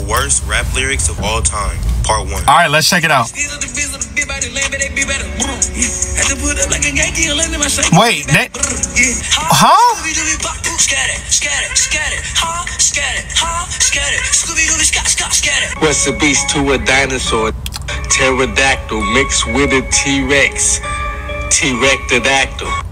the worst rap lyrics of all time. Part 1. All right, let's check it out. Wait, huh? What's a beast to a dinosaur? Pterodactyl mixed with a T-Rex. T-Rectodactyl.